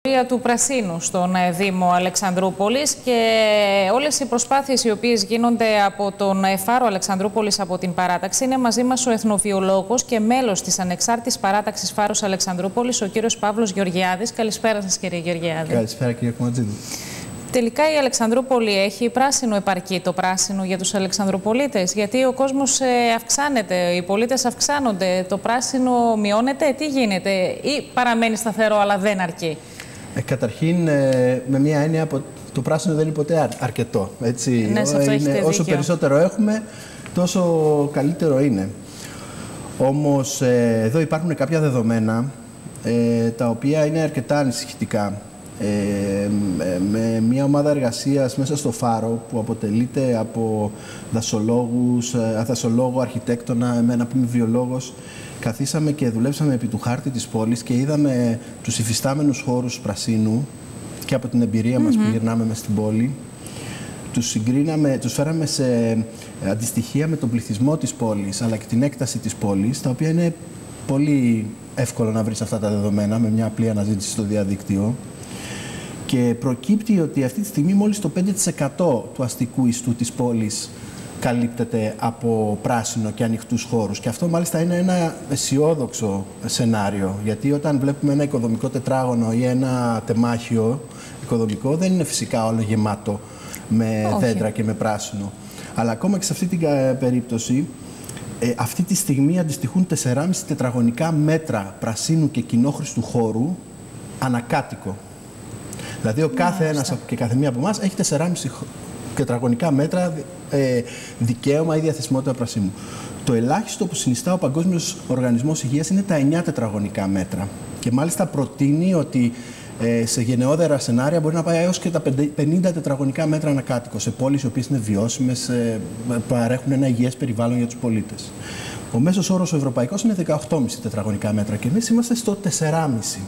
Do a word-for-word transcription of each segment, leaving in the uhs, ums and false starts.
του πρασίνου στον Δήμο Αλεξανδρούπολης και όλες οι προσπάθειες οι οποίες γίνονται από τον Φάρο Αλεξανδρούπολης από την παράταξη. Είναι μαζί μας ο εθνοβιολόγος και μέλος της ανεξάρτητης παράταξης Φάρος Αλεξανδρούπολης, ο κύριος Παύλος Γεωργιάδης. Καλησπέρα σας, κύριε Γεωργιάδη. Καλησπέρα, κύριε Κομματζίδη. Τελικά η Αλεξανδρούπολη έχει πράσινο, επαρκεί το πράσινο για τους Αλεξανδροπολίτες? Γιατί ο κόσμος αυξάνεται, οι πολίτες αυξάνονται, το πράσινο μειώνεται, τι γίνεται, ή παραμένει σταθερό αλλά δεν αρκεί? Ε, καταρχήν, ε, με μια έννοια, το πράσινο δεν είναι ποτέ αρ, αρκετό. Έτσι. Ναι, σε αυτό είναι, όσο περισσότερο έχουμε, τόσο καλύτερο είναι. Όμως, ε, εδώ υπάρχουν κάποια δεδομένα ε, τα οποία είναι αρκετά ανησυχητικά. Ε, με μια ομάδα εργασίας μέσα στο Φάρο που αποτελείται από δασολόγους, δασολόγο, αρχιτέκτονα, εμένα που είμαι βιολόγος, καθίσαμε και δουλέψαμε επί του χάρτη της πόλης και είδαμε τους υφιστάμενους χώρους πρασίνου και από την εμπειρία mm-hmm. μας που γυρνάμε μες στην πόλη. Τους συγκρίναμε, τους φέραμε σε αντιστοιχεία με τον πληθυσμό της πόλης αλλά και την έκταση της πόλης, τα οποία είναι πολύ εύκολο να βρεις αυτά τα δεδομένα με μια απλή αναζήτηση στο διαδίκτυο. Και προκύπτει ότι αυτή τη στιγμή μόλις το πέντε τοις εκατό του αστικού ιστού της πόλης καλύπτεται από πράσινο και ανοιχτούς χώρους. Και αυτό μάλιστα είναι ένα αισιόδοξο σενάριο, γιατί όταν βλέπουμε ένα οικοδομικό τετράγωνο ή ένα τεμάχιο οικοδομικό, δεν είναι φυσικά όλο γεμάτο με Όχι. δέντρα και με πράσινο. Αλλά ακόμα και σε αυτή την περίπτωση, ε, αυτή τη στιγμή αντιστοιχούν τέσσερα κόμμα πέντε τετραγωνικά μέτρα πρασίνου και κοινόχρηστου χώρου ανακάτοικο. Δηλαδή, ο κάθε ένας και κάθε μία από εμάς έχει τέσσερα κόμμα πέντε τετραγωνικά μέτρα ε, δικαίωμα ή διαθεσιμότητα πρασίνου. Το ελάχιστο που συνιστά ο Παγκόσμιος Οργανισμός Υγείας είναι τα εννιά τετραγωνικά μέτρα. Και μάλιστα προτείνει ότι ε, σε γενναιόδερα σενάρια μπορεί να πάει έως και τα πενήντα τετραγωνικά μέτρα ανακάτοικο σε πόλεις οι οποίες είναι βιώσιμες, ε, παρέχουν ένα υγιές περιβάλλον για τους πολίτες. Ο μέσος όρος ο ευρωπαϊκός είναι δεκαοκτώ κόμμα πέντε τετραγωνικά μέτρα και εμείς είμαστε στο τέσσερα κόμμα πέντε.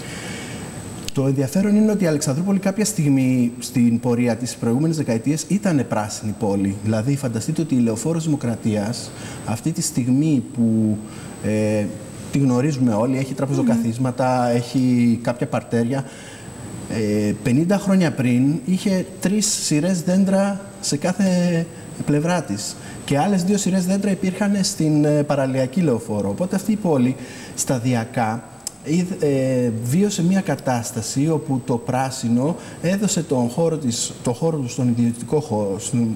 Το ενδιαφέρον είναι ότι η Αλεξανδρούπολη κάποια στιγμή στην πορεία της προηγούμενες δεκαετίες ήταν πράσινη πόλη. Δηλαδή, φανταστείτε ότι η Λεωφόρος Δημοκρατίας, αυτή τη στιγμή που ε, τη γνωρίζουμε όλοι, έχει τραπεζοκαθίσματα, mm-hmm. έχει κάποια παρτέρια, ε, πενήντα χρόνια πριν είχε τρεις σειρές δέντρα σε κάθε πλευρά της. Και άλλες δύο σειρές δέντρα υπήρχαν στην ε, παραλιακή Λεωφόρο. Οπότε αυτή η πόλη σταδιακά Ε, βίωσε μια κατάσταση όπου το πράσινο έδωσε τον χώρο, της, τον χώρο του στον ιδιωτικό χώρο,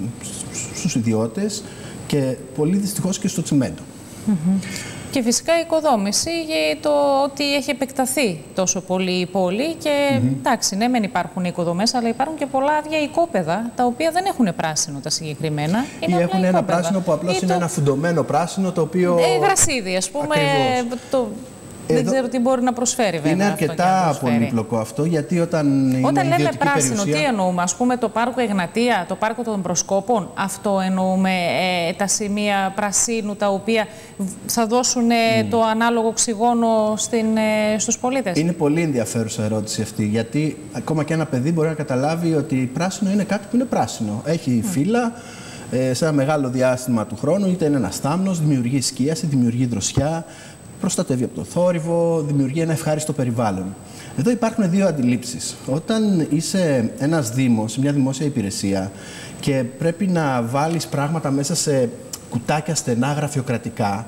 στους ιδιώτες και πολύ δυστυχώς και στο τσιμέντο. Mm-hmm. Και φυσικά η οικοδόμηση για το ότι έχει επεκταθεί τόσο πολύ η πόλη και mm-hmm. εντάξει, ναι, μεν υπάρχουν οικοδομές, αλλά υπάρχουν και πολλά άδεια οικόπεδα τα οποία δεν έχουν πράσινο τα συγκεκριμένα. Είναι ή έχουν ένα οικόπεδα. Πράσινο που απλώς ή είναι το... ένα φουντωμένο πράσινο το οποίο. Ε, γρασίδι, ας πούμε. Το... Δεν Εδώ ξέρω τι μπορεί να προσφέρει, βέβαια. Είναι αρκετά πολύπλοκο αυτό, γιατί όταν. Όταν είναι λέμε πράσινο, περιουσία... τι εννοούμε? Ας πούμε το πάρκο Εγνατία, το πάρκο των Προσκόπων, αυτό εννοούμε, ε, τα σημεία πρασίνου τα οποία θα δώσουν ε, mm. το ανάλογο οξυγόνο στην, ε, στους πολίτες? Είναι πολύ ενδιαφέρουσα ερώτηση αυτή, γιατί ακόμα και ένα παιδί μπορεί να καταλάβει ότι πράσινο είναι κάτι που είναι πράσινο. Έχει mm. φύλλα. Σε ένα μεγάλο διάστημα του χρόνου, είτε είναι ένα στάμνος, δημιουργεί σκίαση, δημιουργεί δροσιά, προστατεύει από το θόρυβο, δημιουργεί ένα ευχάριστο περιβάλλον. Εδώ υπάρχουν δύο αντιλήψεις. Όταν είσαι ένας δήμος, μια δημόσια υπηρεσία και πρέπει να βάλεις πράγματα μέσα σε κουτάκια στενά γραφειοκρατικά,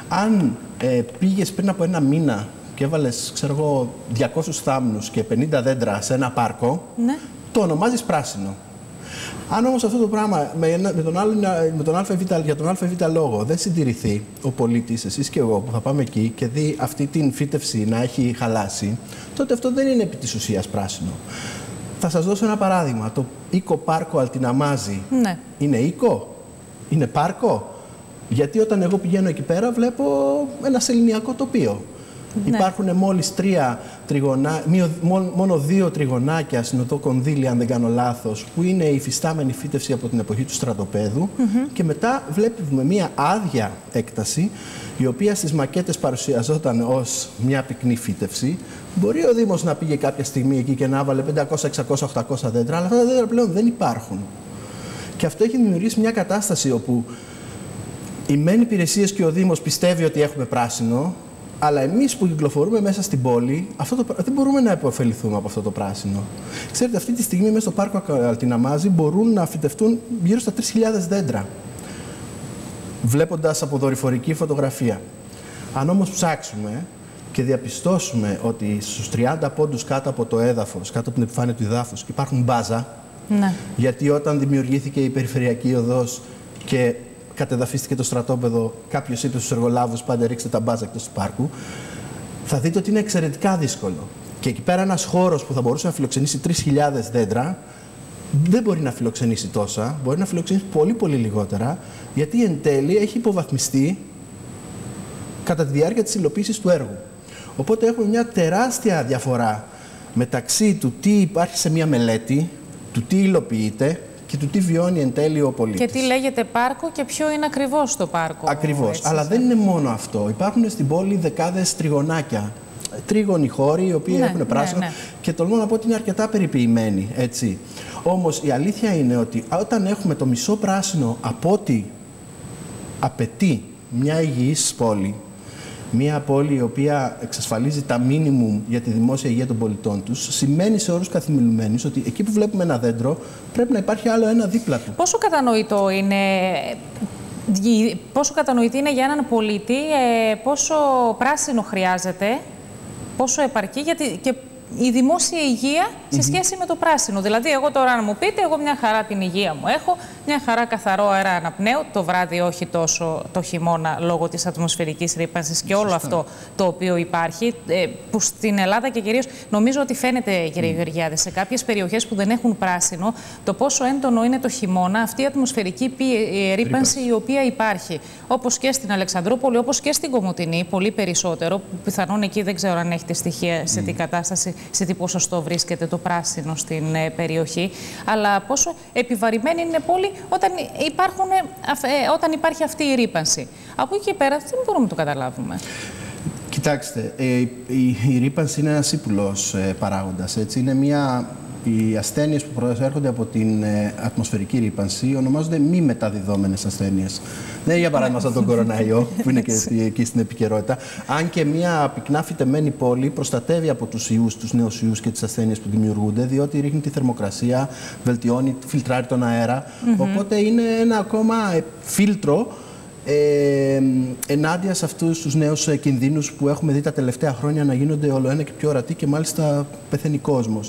αν ε, πήγες πριν από ένα μήνα και έβαλες, ξέρω εγώ, διακόσιους θάμνους και πενήντα δέντρα σε ένα πάρκο, ναι. το ονομάζεις πράσινο. Αν όμως αυτό το πράγμα με, με τον άλλο, με τον ΑΒ, για τον ΑΒ λόγο δεν συντηρηθεί ο πολίτης, εσείς και εγώ που θα πάμε εκεί και δει αυτή την φύτευση να έχει χαλάσει, τότε αυτό δεν είναι επί της ουσίας πράσινο. Θα σας δώσω ένα παράδειγμα. Το οίκο πάρκο Αλτιναμάζη ναι. είναι οίκο, είναι πάρκο? Γιατί όταν εγώ πηγαίνω εκεί πέρα βλέπω ένα σεληνιακό τοπίο. Ναι. Υπάρχουν μόλις τρία τριγωνά, μόνο δύο τριγωνάκια στην οδό Κονδύλη, αν δεν κάνω λάθος, που είναι η υφιστάμενη φύτευση από την εποχή του στρατοπέδου. Mm-hmm. Και μετά βλέπουμε μια άδεια έκταση, η οποία στις μακέτες παρουσιαζόταν ως μια πυκνή φύτευση. Μπορεί ο Δήμος να πήγε κάποια στιγμή εκεί και να έβαλε πεντακόσια, εξακόσια, οχτακόσια δέντρα, αλλά αυτά τα δέντρα πλέον δεν υπάρχουν. Και αυτό έχει δημιουργήσει μια κατάσταση όπου οι μεν υπηρεσίες και ο Δήμος πιστεύει ότι έχουμε πράσινο, Αλλά εμείς που κυκλοφορούμε μέσα στην πόλη, αυτό το, δεν μπορούμε να υποφεληθούμε από αυτό το πράσινο. Ξέρετε, αυτή τη στιγμή μέσα στο πάρκο Αλτιναμάζη μπορούν να φυτευτούν γύρω στα τρεις χιλιάδες δέντρα, βλέποντας από δορυφορική φωτογραφία. Αν όμως ψάξουμε και διαπιστώσουμε ότι στους τριάντα πόντους κάτω από το έδαφος, κάτω από την επιφάνεια του εδάφους, υπάρχουν μπάζα, ναι. γιατί όταν δημιουργήθηκε η περιφερειακή οδός και κατεδαφίστηκε το στρατόπεδο, κάποιος είπε στους εργολάβους: πάντε ρίξτε τα μπάζα εκτός του πάρκου, θα δείτε ότι είναι εξαιρετικά δύσκολο. Και εκεί πέρα ένας χώρος που θα μπορούσε να φιλοξενήσει τρεις χιλιάδες δέντρα, δεν μπορεί να φιλοξενήσει τόσα, μπορεί να φιλοξενήσει πολύ πολύ λιγότερα, γιατί εν τέλει έχει υποβαθμιστεί κατά τη διάρκεια της υλοποίησης του έργου. Οπότε έχουμε μια τεράστια διαφορά μεταξύ του τι υπάρχει σε μια μελέτη, του τι υλοποιείται και του τι βιώνει εν τέλει ο πολίτης. Και τι λέγεται πάρκο και ποιο είναι ακριβώς το πάρκο. Ακριβώς. Έτσι, Αλλά σε... δεν είναι μόνο αυτό. Υπάρχουν στην πόλη δεκάδες τριγωνάκια. Τρίγωνοι χώροι, οι οποίοι ναι, έχουν πράσινο, ναι, ναι. και τολμώ να πω ότι είναι αρκετά περιποιημένοι. Έτσι. Όμως η αλήθεια είναι ότι όταν έχουμε το μισό πράσινο από ό,τι απαιτεί μια υγιής πόλη, μια πόλη η οποία εξασφαλίζει τα μίνιμουμ για τη δημόσια υγεία των πολιτών τους, σημαίνει σε όρους καθημερινούς ότι εκεί που βλέπουμε ένα δέντρο πρέπει να υπάρχει άλλο ένα δίπλα του. Πόσο κατανοητό είναι, πόσο κατανοητή είναι για έναν πολίτη, πόσο πράσινο χρειάζεται, πόσο επαρκεί, γιατί και η δημόσια υγεία σε σχέση mm-hmm. με το πράσινο. Δηλαδή, εγώ τώρα να μου πείτε, εγώ μια χαρά την υγεία μου έχω, μια χαρά καθαρό αέρα αναπνέω, το βράδυ όχι τόσο το χειμώνα λόγω της ατμοσφαιρικής ρύπανσης και όλο Σωστά. αυτό το οποίο υπάρχει, ε, που στην Ελλάδα και κυρίως νομίζω ότι φαίνεται, κύριε mm. Γεωργιάδη, σε κάποιες περιοχές που δεν έχουν πράσινο, το πόσο έντονο είναι το χειμώνα αυτή η ατμοσφαιρική ρύπανση η οποία υπάρχει. Όπως και στην Αλεξανδρούπολη, όπως και στην Κομοτηνή, πολύ περισσότερο, που πιθανόν εκεί δεν ξέρω αν έχετε στοιχεία σε mm. τι κατάσταση, σε τι ποσοστό βρίσκεται το πράσινο στην ε, περιοχή, αλλά πόσο επιβαρημένη είναι πόλη όταν, υπάρχουν, ε, όταν υπάρχει αυτή η ρύπανση. Από εκεί και πέρα δεν μπορούμε να το καταλάβουμε. Κοιτάξτε, ε, η, η ρύπανση είναι ένας ύπουλος ε, παράγοντας. Έτσι. Είναι μια, οι ασθένειες που προέρχονται από την ε, ατμοσφαιρική ρύπανση ονομάζονται μη μεταδιδόμενες ασθένειες. Δεν είναι για παράδειγμα σαν τον κοροναϊό που είναι και εκεί στην επικαιρότητα. Αν και μια πυκνά φυτεμένη πόλη προστατεύει από τους ιούς, τους νέους ιούς και τις ασθένειες που δημιουργούνται, διότι ρίχνει τη θερμοκρασία, βελτιώνει, φιλτράρει τον αέρα. Mm-hmm. Οπότε είναι ένα ακόμα φίλτρο ε, ενάντια σε αυτούς τους νέους κινδύνους που έχουμε δει τα τελευταία χρόνια να γίνονται όλο ένα και πιο ορατοί και μάλιστα πεθαίνει κόσμος.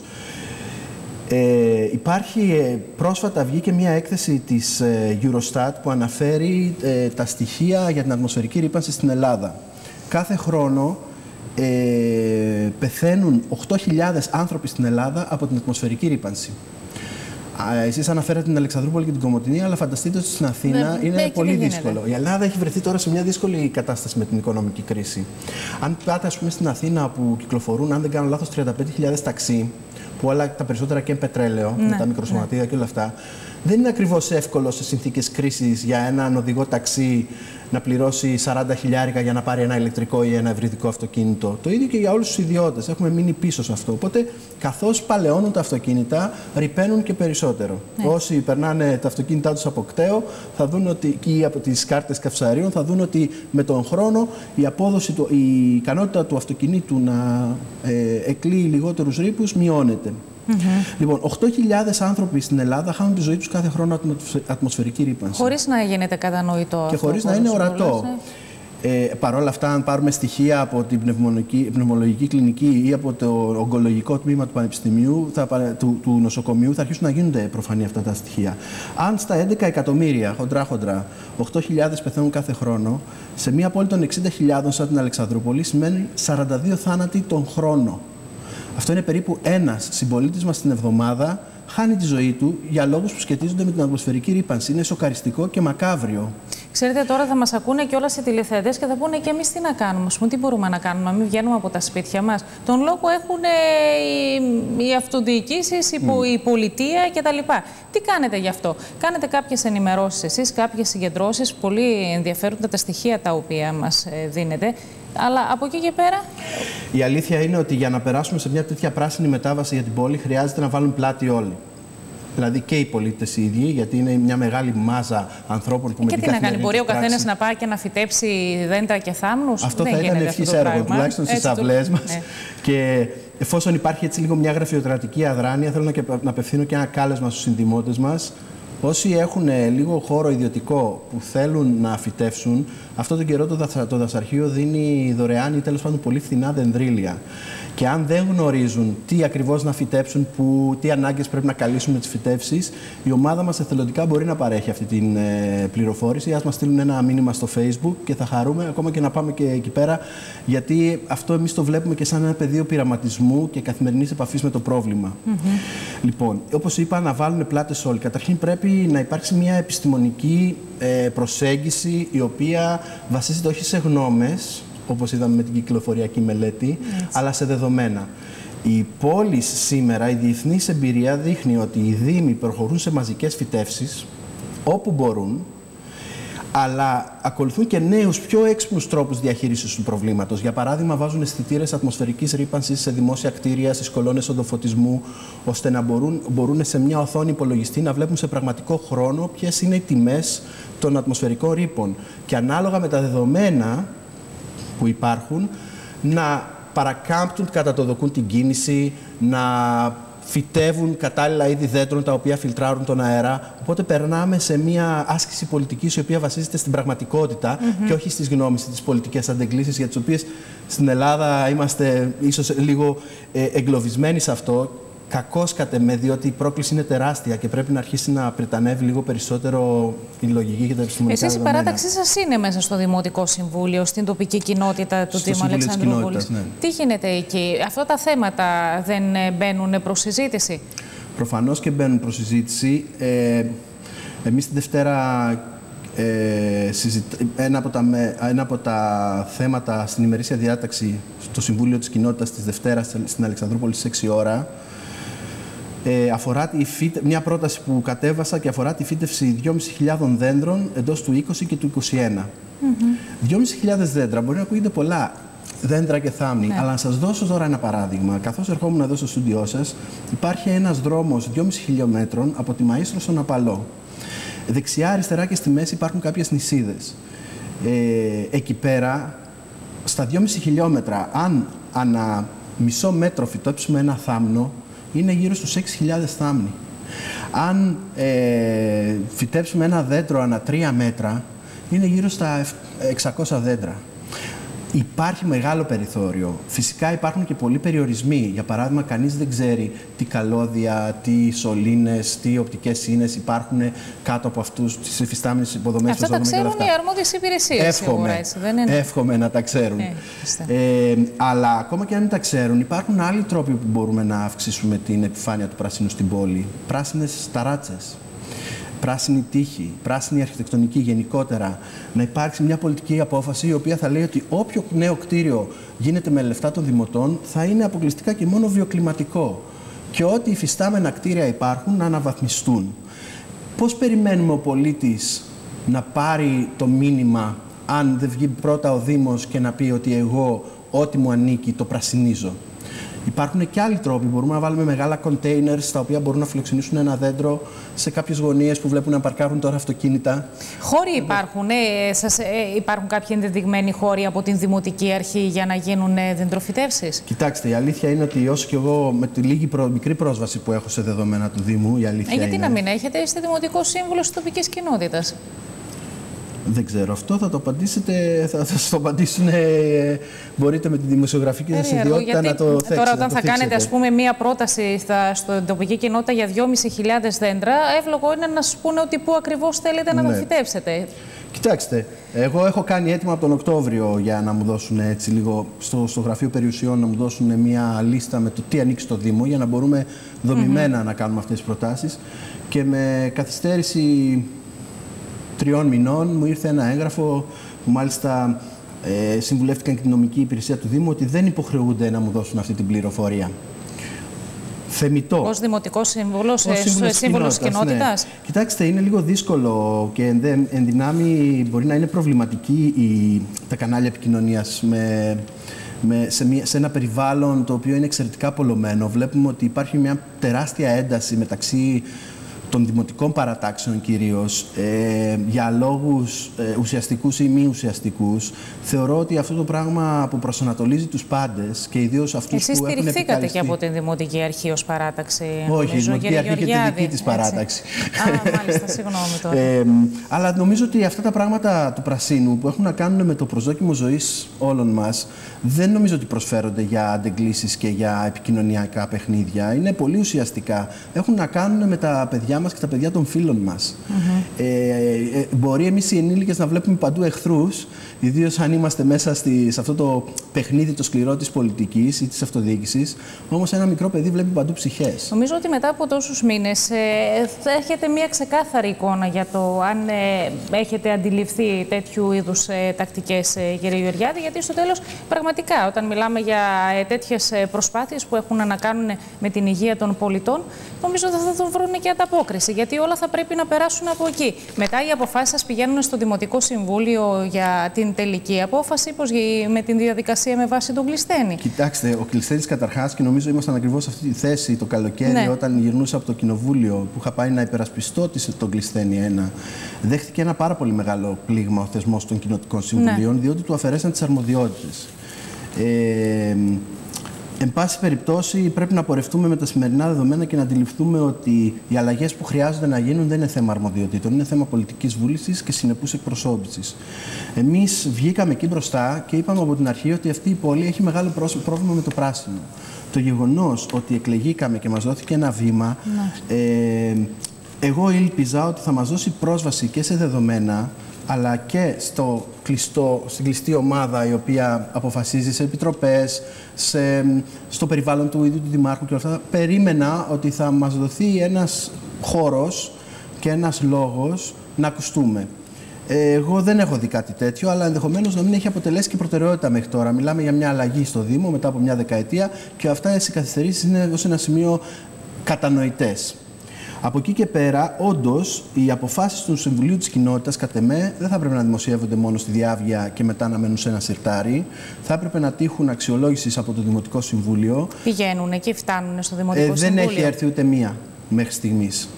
Ε, υπάρχει, ε, πρόσφατα βγήκε μια έκθεση της ε, Eurostat που αναφέρει ε, τα στοιχεία για την ατμοσφαιρική ρύπανση στην Ελλάδα. Κάθε χρόνο ε, πεθαίνουν οκτώ χιλιάδες άνθρωποι στην Ελλάδα από την ατμοσφαιρική ρύπανση. Εσείς αναφέρατε την Αλεξανδρούπολη και την Κομοτηνή, αλλά φανταστείτε ότι στην Αθήνα ναι, είναι ναι, πολύ δύσκολο. Η Ελλάδα έχει βρεθεί τώρα σε μια δύσκολη κατάσταση με την οικονομική κρίση. Αν πάτε, ας πούμε, στην Αθήνα που κυκλοφορούν, αν δεν κάνω λάθος, τριάντα πέντε χιλιάδες ταξί, που όλα τα περισσότερα και πετρέλαιο, ναι, με τα μικροσωματίδια ναι. και όλα αυτά, δεν είναι ακριβώς εύκολο σε συνθήκες κρίσης για έναν οδηγό ταξί να πληρώσει σαράντα χιλιάρικα για να πάρει ένα ηλεκτρικό ή ένα ευρυδικό αυτοκίνητο. Το ίδιο και για όλους τους ιδιώτες. Έχουμε μείνει πίσω σε αυτό. Οπότε, καθώς παλαιώνουν τα αυτοκίνητα, ρυπαίνουν και περισσότερο. Ναι. Όσοι περνάνε τα αυτοκίνητά τους από κταίο, θα δουν ότι, ή από τις κάρτες καυσαερίων, θα δουν ότι με τον χρόνο η απόδοση, του, η ικανότητα του αυτοκινήτου να ε, εκλείει λιγότερους ρήπους μειώνεται. Mm-hmm. Λοιπόν, οκτώ χιλιάδες άνθρωποι στην Ελλάδα χάνουν τη ζωή τους κάθε χρόνο από ατμοσφαιρική ρύπανση. Χωρίς να γίνεται κατανοητό αυτό. Και χωρίς να είναι ορατό. Ε, Παρ' όλα αυτά, αν πάρουμε στοιχεία από την πνευμολογική κλινική ή από το ογκολογικό τμήμα του Πανεπιστημίου, θα, του, του νοσοκομείου, θα αρχίσουν να γίνονται προφανή αυτά τα στοιχεία. Αν στα έντεκα εκατομμύρια, χοντρά-χοντρά, οκτώ χιλιάδες πεθαίνουν κάθε χρόνο, σε μια πόλη των εξήντα χιλιάδων σαν την Αλεξανδρούπολη, σημαίνει σαράντα δύο θάνατοι τον χρόνο. Αυτό είναι περίπου ένας συμπολίτης μας την εβδομάδα χάνει τη ζωή του για λόγους που σχετίζονται με την ατμοσφαιρική ρύπανση. Είναι σοκαριστικό και μακάβριο. Ξέρετε, τώρα θα μας ακούνε και όλα οι τηλεθεατές και θα πούνε και εμείς τι να κάνουμε. Ας πούμε, τι μπορούμε να κάνουμε, να μην βγαίνουμε από τα σπίτια μας. Τον λόγο έχουν οι, οι αυτοδιοικήσεις, η, mm. η πολιτεία κτλ. Τι κάνετε γι' αυτό? Κάνετε κάποιες ενημερώσεις εσείς, κάποιες συγκεντρώσεις. Πολύ ενδιαφέροντα τα στοιχεία τα οποία μας δίνετε. Αλλά από εκεί και πέρα. Η αλήθεια είναι ότι για να περάσουμε σε μια τέτοια πράσινη μετάβαση για την πόλη χρειάζεται να βάλουν πλάτη όλοι. Δηλαδή και οι πολίτες οι ίδιοι, γιατί είναι μια μεγάλη μάζα ανθρώπων που με την καθημερινή. Και τι να κάνει, μπορεί ο πράξη... καθένας να πάει και να φυτέψει δέντρα και θάμνους. Αυτό δεν θα ήταν ευχής έργο, τουλάχιστον στις αυλές μας. Ναι. Και εφόσον υπάρχει έτσι λίγο μια γραφειοκρατική αδράνεια, θέλω να, και, να απευθύνω και ένα κάλεσμα στους συνδημότες μας. Όσοι έχουν λίγο χώρο ιδιωτικό που θέλουν να φυτεύσουν, αυτό τον καιρό το, δασα, το δασαρχείο δίνει δωρεάν ή τέλος πάντων πολύ φθηνά δενδρίλια. Και αν δεν γνωρίζουν τι ακριβώς να φυτέψουν, που, τι ανάγκες πρέπει να καλύψουν με τις φυτεύσεις, η ομάδα μας εθελοντικά μπορεί να παρέχει αυτή την ε, πληροφόρηση. Ας μας στείλουν ένα μήνυμα στο Facebook και θα χαρούμε ακόμα και να πάμε και εκεί πέρα, γιατί αυτό εμείς το βλέπουμε και σαν ένα πεδίο πειραματισμού και καθημερινής επαφής με το πρόβλημα. Mm-hmm. Λοιπόν, όπως είπα, να βάλουν πλάτες όλοι. Καταρχήν πρέπει να υπάρξει μια επιστημονική ε, προσέγγιση, η οποία βασίζεται όχι σε γνώμες, όπως είδαμε με την κυκλοφοριακή μελέτη, έτσι, αλλά σε δεδομένα. Οι πόλεις σήμερα, η διεθνής εμπειρία δείχνει ότι οι δήμοι προχωρούν σε μαζικές φυτεύσεις όπου μπορούν, αλλά ακολουθούν και νέους, πιο έξυπνους τρόπους διαχείρισης του προβλήματος. Για παράδειγμα, βάζουν αισθητήρες ατμοσφαιρικής ρύπανσης σε δημόσια κτίρια, στις κολόνες οδοφωτισμού, ώστε να μπορούν, μπορούν σε μια οθόνη υπολογιστή να βλέπουν σε πραγματικό χρόνο ποιες είναι οι τιμές των ατμοσφαιρικών ρήπων. Και ανάλογα με τα δεδομένα που υπάρχουν, να παρακάμπτουν κατά το δοκούν την κίνηση, να φυτεύουν κατάλληλα είδη δέντρων τα οποία φιλτράρουν τον αέρα. Οπότε περνάμε σε μια άσκηση πολιτικής η οποία βασίζεται στην πραγματικότητα mm-hmm. και όχι στις γνώμες ή τις πολιτικές αντεγκλήσεις, για τις οποίες στην Ελλάδα είμαστε ίσως λίγο ε, εγκλωβισμένοι σε αυτό. Κακώς κατ' εμέ, διότι η πρόκληση είναι τεράστια και πρέπει να αρχίσει να πριτανεύει λίγο περισσότερο η λογική και τα επιστημονικά δεδομένα. Εσείς η παράταξή σας είναι μέσα στο Δημοτικό Συμβούλιο, στην τοπική κοινότητα του Δήμου Αλεξανδρούπολης. Ναι. Τι γίνεται εκεί, αυτά τα θέματα δεν μπαίνουν προς συζήτηση? Προφανώς και μπαίνουν προς συζήτηση. Ε, εμείς την Δευτέρα ε, συζητ... ένα, από τα... ένα από τα θέματα στην ημερήσια διάταξη στο Συμβούλιο της Κοινότητας της Δευτέρας στην Αλεξανδρούπολη στις έξι ώρα, Ε, αφορά τη φύτε... μια πρόταση που κατέβασα και αφορά τη φύτευση δυόμισι χιλιάδες δέντρων εντός του είκοσι και του είκοσι ένα. Mm-hmm. δυόμισι χιλιάδες δέντρα μπορεί να ακούγεται πολλά, δέντρα και θάμνη, ναι. αλλά να σας δώσω τώρα ένα παράδειγμα. Καθώς ερχόμουν εδώ στο στούντιό σας, υπάρχει ένας δρόμος δυόμισι χιλιόμετρων από τη Μαΐστρο στον Απαλό. Δεξιά, αριστερά και στη μέση υπάρχουν κάποιες νησίδες. Ε, εκεί πέρα, στα δυόμισι χιλιόμετρα, αν ανά μισό μέτρο φυτέψουμε ένα θάμνο, είναι γύρω στους έξι χιλιάδες θάμνοι. Αν ε, φυτέψουμε ένα δέντρο ανά τρία μέτρα, είναι γύρω στα εξακόσια δέντρα. Υπάρχει μεγάλο περιθώριο. Φυσικά υπάρχουν και πολλοί περιορισμοί. Για παράδειγμα, κανείς δεν ξέρει τι καλώδια, τι σωλήνες, τι οπτικές ίνες υπάρχουν κάτω από αυτούς, τις εφιστάμενες υποδομές. Αυτά τα ξέρουν οι αρμόδιες υπηρεσίες. Εύχομαι, σίγουρα, έτσι, δεν είναι? εύχομαι να τα ξέρουν. Ε, ε, αλλά ακόμα και αν δεν τα ξέρουν, υπάρχουν άλλοι τρόποι που μπορούμε να αυξήσουμε την επιφάνεια του πρασίνου στην πόλη. Πράσινες ταράτσες, πράσινη τύχη, πράσινη αρχιτεκτονική γενικότερα. Να υπάρξει μια πολιτική απόφαση η οποία θα λέει ότι όποιο νέο κτίριο γίνεται με λεφτά των δημοτών θα είναι αποκλειστικά και μόνο βιοκλιματικό. Και ό,τι υφιστάμενα κτίρια υπάρχουν να αναβαθμιστούν. Πώς περιμένουμε ο πολίτης να πάρει το μήνυμα, αν δεν βγει πρώτα ο Δήμος και να πει ότι εγώ ό,τι μου ανήκει το πρασινίζω? Υπάρχουν και άλλοι τρόποι. Μπορούμε να βάλουμε μεγάλα containers τα οποία μπορούν να φιλοξενήσουν ένα δέντρο σε κάποιες γωνίες που βλέπουν να παρκάρουν τώρα αυτοκίνητα. Χώροι υπάρχουν, ε, σας, ε, υπάρχουν κάποιοι ενδεδειγμένοι χώροι από την Δημοτική Αρχή για να γίνουν ε, δεντροφυτεύσεις? Κοιτάξτε, η αλήθεια είναι ότι όσο και εγώ με τη λίγη προ, μικρή πρόσβαση που έχω σε δεδομένα του Δήμου, η αλήθεια ε, γιατί είναι... να μην έχετε, είστε Δημοτικό Σύμβουλο της τοπικής κοινότητας? Δεν ξέρω. Αυτό θα το απαντήσετε, θα σας το απαντήσουν, ε, μπορείτε με τη δημοσιογραφική σας ιδιότητα να το θέξετε. Τώρα όταν θα κάνετε, ας πούμε, μία πρόταση στα, στην τοπική κοινότητα για δυόμισι χιλιάδες δέντρα, εύλογο είναι να σας πούνε ότι πού ακριβώς θέλετε να ναι. τα φυτέψετε. Κοιτάξτε, εγώ έχω κάνει έτοιμα από τον Οκτώβριο για να μου δώσουν έτσι λίγο στο, στο γραφείο περιουσιών να μου δώσουν μια λίστα με το τι ανήκει στο Δήμο για να μπορούμε δομημένα mm-hmm. να κάνουμε αυτές τις προτάσεις. Και με καθυστέρηση τριών μηνών μου ήρθε ένα έγγραφο που μάλιστα ε, συμβουλεύτηκαν και την νομική υπηρεσία του Δήμου ότι δεν υποχρεούνται να μου δώσουν αυτή την πληροφορία. Θεμιτό. Ως Δημοτικός Σύμβουλος, Σύμβουλος Κοινότητας. Ναι. Κοιτάξτε, είναι λίγο δύσκολο και εν, εν δυνάμει μπορεί να είναι προβληματική η, τα κανάλια επικοινωνίας με, με, σε, μια, σε ένα περιβάλλον το οποίο είναι εξαιρετικά πολλωμένο. Βλέπουμε ότι υπάρχει μια τεράστια ένταση μεταξύ των δημοτικών παρατάξεων κυρίως, ε, για λόγους ε, ουσιαστικούς ή μη ουσιαστικούς, θεωρώ ότι αυτό το πράγμα που προσανατολίζει τους πάντες και ιδίως αυτούς Εσείς που έχουν επικαλεστεί... στηριχθήκατε και από την Δημοτική Αρχή ως παράταξη. Όχι, η Δημοτική Αρχή και τη δική της παράταξη. Α, μάλιστα, συγγνώμη τώρα. Ε, αλλά νομίζω ότι αυτά τα πράγματα του πρασίνου που έχουν να κάνουν με το προσδόκιμο ζωής όλων μας, δεν νομίζω ότι προσφέρονται για αντεγκλήσεις και για επικοινωνιακά παιχνίδια. Είναι πολύ ουσιαστικά. Έχουν να κάνουν με τα παιδιά μας και τα παιδιά των φίλων μας. Mm-hmm. ε, ε, μπορεί εμείς οι ενήλικες να βλέπουμε παντού εχθρούς, ιδίως αν είμαστε μέσα στη, σε αυτό το παιχνίδι το σκληρό της πολιτικής ή της αυτοδιοίκησης. Όμως ένα μικρό παιδί βλέπει παντού ψυχές. Νομίζω ότι μετά από τόσους μήνες ε, θα έχετε μια ξεκάθαρη εικόνα για το αν ε, έχετε αντιληφθεί τέτοιου είδους ε, τακτικές, ε, κύριε Γεωργιάδη, γιατί στο τέλος πραγματικά όταν μιλάμε για ε, τέτοιες προσπάθειες που έχουν να κάνουν με την υγεία των πολιτών, νομίζω ότι θα το βρουν και ανταπόκριση, γιατί όλα θα πρέπει να περάσουν από εκεί. Μετά οι αποφάσεις σας πηγαίνουν στο Δημοτικό Συμβούλιο για την τελική απόφαση, πως με την διαδικασία με βάση τον Κλεισθένη. Κοιτάξτε, ο Κλεισθένης καταρχάς, και νομίζω ήμασταν ακριβώς σε αυτή τη θέση το καλοκαίρι, ναι, όταν γυρνούσα από το Κοινοβούλιο που είχα πάει να υπερασπιστώ τον Κλεισθένη ένα, δέχτηκε ένα πάρα πολύ μεγάλο πλήγμα ο θεσμός των Κοινοτικών Συμβουλίων, ναι, διότι του αφαιρέσαν τις αρμοδιότητες. Ε, Εν πάση περιπτώσει, πρέπει να πορευτούμε με τα σημερινά δεδομένα και να αντιληφθούμε ότι οι αλλαγές που χρειάζονται να γίνουν δεν είναι θέμα αρμοδιοτήτων, είναι θέμα πολιτικής βούλησης και συνεπούς εκπροσώπησης. Εμείς βγήκαμε εκεί μπροστά και είπαμε από την αρχή ότι αυτή η πόλη έχει μεγάλο πρόβλημα με το πράσινο. Το γεγονός ότι εκλεγήκαμε και μας δόθηκε ένα βήμα, ναι, ε, εγώ ήλπιζα ότι θα μας δώσει πρόσβαση και σε δεδομένα, αλλά και στο κλειστό, στην κλειστή ομάδα η οποία αποφασίζει σε επιτροπές, σε, στο περιβάλλον του ίδιου του Δημάρχου και όλα αυτά. Περίμενα ότι θα μας δοθεί ένας χώρος και ένας λόγος να ακουστούμε. Εγώ δεν έχω δει κάτι τέτοιο, αλλά ενδεχομένως να μην έχει αποτελέσει και προτεραιότητα μέχρι τώρα. Μιλάμε για μια αλλαγή στο Δήμο μετά από μια δεκαετία και αυτά οι καθυστερήσεις είναι ως ένα σημείο κατανοητές. Από εκεί και πέρα, όντως, οι αποφάσεις του Συμβουλίου της Κοινότητας, κατ' εμέ, δεν θα πρέπει να δημοσιεύονται μόνο στη διάβγεια και μετά να μένουν σε ένα σιρτάρι. Θα έπρεπε να τύχουν αξιολόγησης από το Δημοτικό Συμβούλιο. Πηγαίνουν και φτάνουν στο Δημοτικό ε, δεν Συμβούλιο. Δεν έχει έρθει ούτε μία μέχρι στιγμής.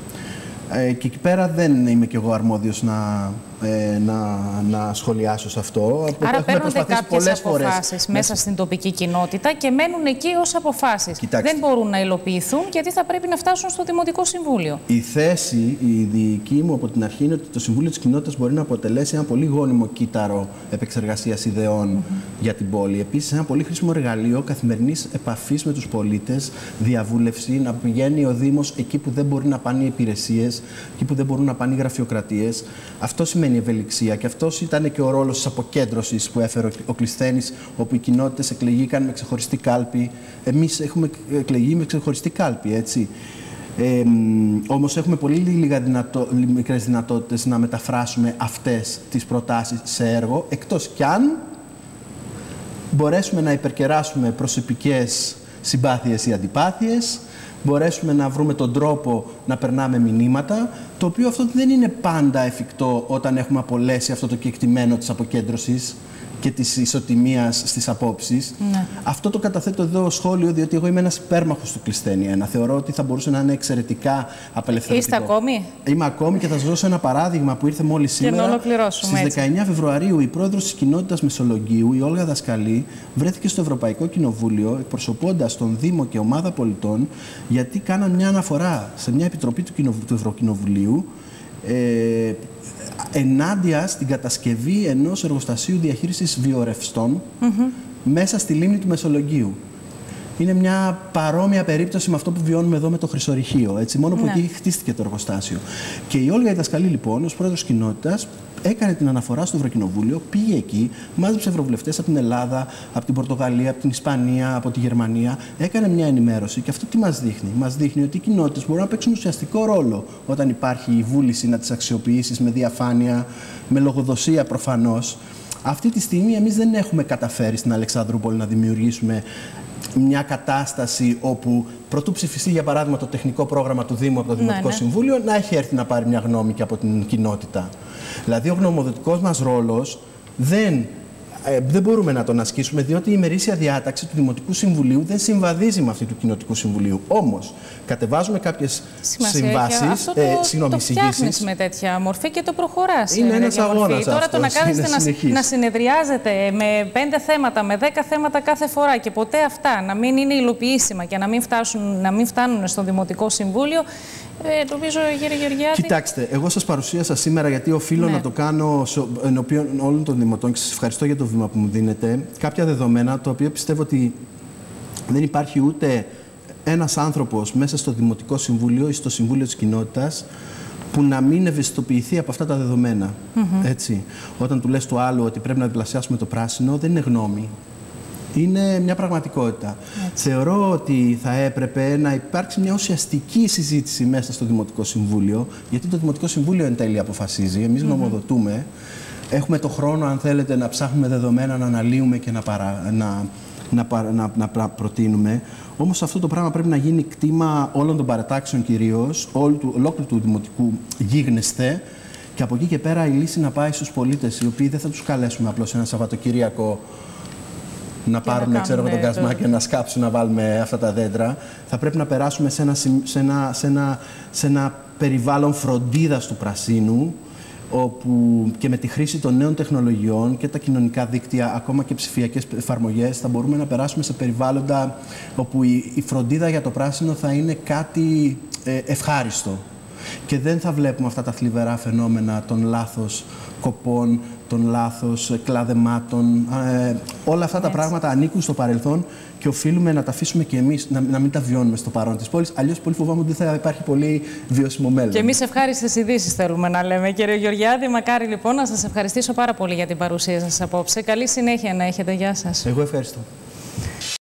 Ε, και εκεί πέρα δεν είμαι κι εγώ αρμόδιος να, ε, να, να σχολιάσω σε αυτό. Άρα παίρνονται κάποιες αποφάσεις μέσα στην τοπική κοινότητα και μένουν εκεί ως αποφάσεις. Κοιτάξτε. Δεν μπορούν να υλοποιηθούν γιατί θα πρέπει να φτάσουν στο Δημοτικό Συμβούλιο. Η θέση, η δική μου από την αρχή είναι ότι το Συμβούλιο της Κοινότητας μπορεί να αποτελέσει ένα πολύ γόνιμο κύτταρο επεξεργασίας ιδεών mm-hmm. για την πόλη. Επίσης, ένα πολύ χρήσιμο εργαλείο καθημερινής επαφής με τους πολίτες, διαβούλευση, να πηγαίνει ο Δήμος εκεί που δεν μπορεί να πάνε οι υπηρεσίες, εκεί που δεν μπορούν να πάνε οι γραφειοκρατίες. Αυτό σημαίνει ευελιξία και αυτός ήταν και ο ρόλος της αποκέντρωσης που έφερε ο Κλεισθένης, όπου οι κοινότητες εκλεγήκαν με ξεχωριστή κάλπη. Εμείς έχουμε εκλεγεί με ξεχωριστή κάλπη, έτσι. Ε, όμως έχουμε πολύ λίγα δυνατό, μικρές δυνατότητες να μεταφράσουμε αυτές τις προτάσεις σε έργο, εκτός κι αν μπορέσουμε να υπερκεράσουμε προσωπικές συμπάθειες ή αντιπάθειες, μπορέσουμε να βρούμε τον τρόπο να περνάμε μηνύματα, το οποίο αυτό δεν είναι πάντα εφικτό όταν έχουμε απολέσει αυτό το κεκτημένο της αποκέντρωσης και της ισοτιμίας στις απόψεις. Ναι. Αυτό το καταθέτω εδώ ως σχόλιο, διότι εγώ είμαι ένας υπέρμαχος του Κλεισθένη ένα. Θεωρώ ότι θα μπορούσε να είναι εξαιρετικά απελευθερωτικό. Είστε ακόμη? Είμαι ακόμη και θα σας δώσω ένα παράδειγμα που ήρθε μόλις σήμερα. Στις δεκαεννιά Φεβρουαρίου η πρόεδρος της κοινότητας Μεσολογγίου, η Όλγα Δασκαλή, βρέθηκε στο Ευρωπαϊκό Κοινοβούλιο εκπροσωπώντας τον Δήμο και ομάδα πολιτών, γιατί κάναν μια αναφορά σε μια επιτροπή του, Κοινοβου... του Ευρωκοινοβουλίου ε, ενάντια στην κατασκευή ενός εργοστασίου διαχείρισης βιορευστών mm-hmm. μέσα στη λίμνη του Μεσολογγίου. Είναι μια παρόμοια περίπτωση με αυτό που βιώνουμε εδώ με το Χρυσορυχείο. Έτσι, μόνο που ναι. εκεί χτίστηκε το εργοστάσιο. Και η Όλγα η Δασκαλή, λοιπόν, ως πρόεδρος κοινότητας, έκανε την αναφορά στο Ευρωκοινοβούλιο, πήγε εκεί, μάζεψε ευρωβουλευτές από την Ελλάδα, από την Πορτογαλία, από την Ισπανία, από τη Γερμανία, έκανε μια ενημέρωση. Και αυτό τι μας δείχνει? Μας δείχνει ότι οι κοινότητες μπορούν να παίξουν ουσιαστικό ρόλο όταν υπάρχει η βούληση να τις αξιοποιήσεις με διαφάνεια, με λογοδοσία προφανώς. Αυτή τη στιγμή εμείς δεν έχουμε καταφέρει στην Αλεξανδρούπολη να δημιουργήσουμε μια κατάσταση όπου πρωτού ψηφιστεί, για παράδειγμα, το τεχνικό πρόγραμμα του Δήμου από το Δημοτικό ναι, ναι. Συμβούλιο, να έχει έρθει να πάρει μια γνώμη και από την κοινότητα. Δηλαδή, ο γνωμοδοτικός μας ρόλος δεν ε, δεν μπορούμε να τον ασκήσουμε, διότι η ημερήσια διάταξη του Δημοτικού Συμβουλίου δεν συμβαδίζει με αυτή του Κοινοτικού Συμβουλίου. Όμως, κατεβάζουμε κάποιες συμβάσεις, το, ε, συγγνώμη, το φτιάχνεις με τέτοια μορφή και το προχωράς. Είναι ένας αγώνας. Τώρα αυτός, το να κάθεστε να, να συνεδριάζετε με πέντε θέματα, με δέκα θέματα κάθε φορά και ποτέ αυτά να μην είναι υλοποιήσιμα και να μην, φτάσουν, να μην φτάνουν στο Δημοτικό Συμβούλιο, ε, νομίζω, κύριε Γεωργιάδη. Κοιτάξτε, εγώ σας παρουσίασα σήμερα, γιατί οφείλω ναι. να το κάνω ενώπιον όλων των δημοτών και σας ευχαριστώ για το βήμα που μου δίνετε, κάποια δεδομένα, το οποίο πιστεύω ότι δεν υπάρχει ούτε ένας άνθρωπος μέσα στο Δημοτικό Συμβούλιο ή στο Συμβούλιο της Κοινότητας που να μην ευαισθητοποιηθεί από αυτά τα δεδομένα. Mm-hmm. Έτσι. Όταν του λες του άλλου ότι πρέπει να διπλασιάσουμε το πράσινο, δεν είναι γνώμη. Είναι μια πραγματικότητα. Έτσι. Θεωρώ ότι θα έπρεπε να υπάρξει μια ουσιαστική συζήτηση μέσα στο Δημοτικό Συμβούλιο, γιατί το Δημοτικό Συμβούλιο εν τέλει αποφασίζει, εμείς mm-hmm. γνωμοδοτούμε. Έχουμε το χρόνο, αν θέλετε, να ψάχνουμε δεδομένα, να αναλύουμε και να, παρα... να... Να, να, να προτείνουμε. Όμως αυτό το πράγμα πρέπει να γίνει κτήμα όλων των παρατάξεων κυρίως, ολόκληρου του Δημοτικού γίγνεσθε, και από εκεί και πέρα η λύση να πάει στους πολίτες, οι οποίοι δεν θα τους καλέσουμε απλώς ένα Σαββατοκύριακο να και πάρουν, να ξέρω, τον κασμά το... και να σκάψουν να βάλουμε αυτά τα δέντρα. Θα πρέπει να περάσουμε σε ένα, σε ένα, σε ένα, σε ένα περιβάλλον φροντίδας του πρασίνου, όπου και με τη χρήση των νέων τεχνολογιών και τα κοινωνικά δίκτυα, ακόμα και ψηφιακές εφαρμογές, θα μπορούμε να περάσουμε σε περιβάλλοντα όπου η, η φροντίδα για το πράσινο θα είναι κάτι ε, ευχάριστο. Και δεν θα βλέπουμε αυτά τα θλιβερά φαινόμενα των λάθος κοπών, των λάθος κλαδεμάτων. Ε, όλα αυτά τα Έτσι. πράγματα ανήκουν στο παρελθόν και οφείλουμε να τα αφήσουμε και εμείς, να, να μην τα βιώνουμε στο παρόν της πόλης. Αλλιώς πολύ φοβάμαι ότι δεν θα υπάρχει πολύ βιώσιμο μέλλον. Και εμείς ευχάριστες ειδήσεις θέλουμε να λέμε, κύριε Γεωργιάδη. Μακάρι λοιπόν να σας ευχαριστήσω πάρα πολύ για την παρουσία σας απόψε. Καλή συνέχεια να έχετε. Γεια σας. Εγώ ευχαριστώ.